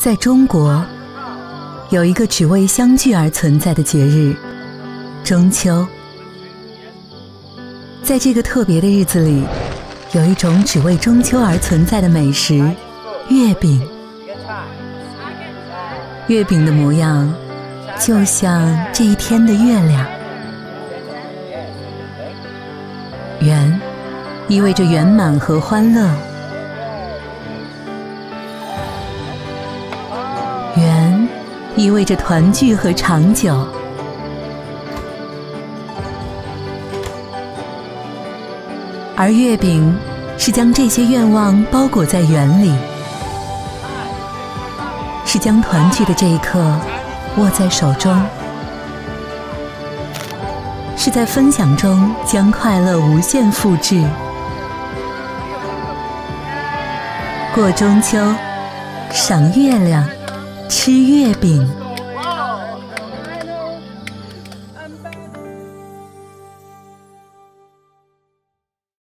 在中国，有一个只为相聚而存在的节日——中秋。在这个特别的日子里，有一种只为中秋而存在的美食——月饼。月饼的模样，就像这一天的月亮。圆，意味着圆满和欢乐。圆，意味着团聚和长久。而月饼是将这些愿望包裹在圆里，是将团聚的这一刻握在手中，是在分享中将快乐无限复制。过中秋，赏月亮，吃月饼。